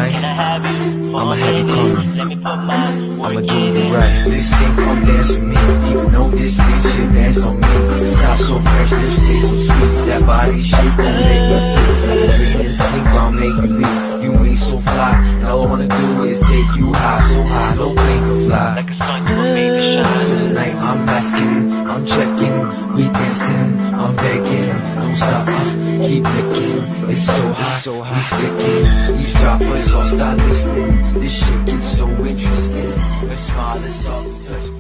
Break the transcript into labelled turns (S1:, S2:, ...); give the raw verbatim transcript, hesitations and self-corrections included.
S1: tonight, I'ma have you coming. I'ma do you right.
S2: Listen, come dance with me. Even though this thing shit dance on me. Style so fresh, this taste so sweet. That body shape gon' make me feel like a dream in sync. I'll make you leave. You ain't so fly, and all I wanna do is take you high, so high, no plane can fly.
S3: Like a sun, you were made to shine.
S2: So tonight I'm asking, I'm checking, we dancing, I'm begging, don't stop, keep licking. It's so hot, so hot, we sticking. These droppers all start listening. This shit gets so interesting. Let's smile, let's all touch.